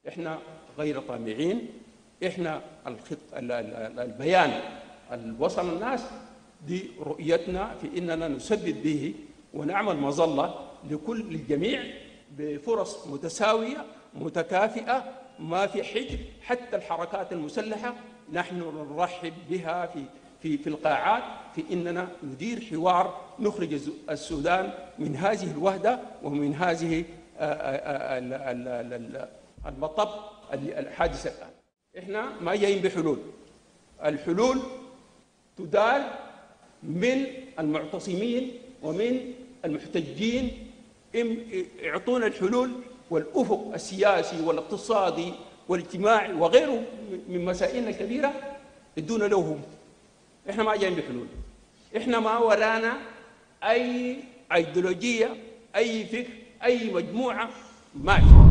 احنا غير طامعين. احنا البيان اللي وصل الناس دي رؤيتنا في اننا نسدد به ونعمل مظله لكل الجميع بفرص متساويه متكافئه، ما في حجر. حتى الحركات المسلحه نحن نرحب بها في القاعات، في اننا ندير حوار نخرج السودان من هذه الوهده ومن هذه المطب الحادث الان. احنا ما جايين بحلول، الحلول تدار من المعتصمين ومن المحتجين. يعطونا الحلول والافق السياسي والاقتصادي والاجتماعي وغيره من مسائلنا الكبيره يدونا له هم. احنا ما جايين بحلول، احنا ما ورانا اي ايديولوجيه، اي فكر، اي مجموعه ماشي.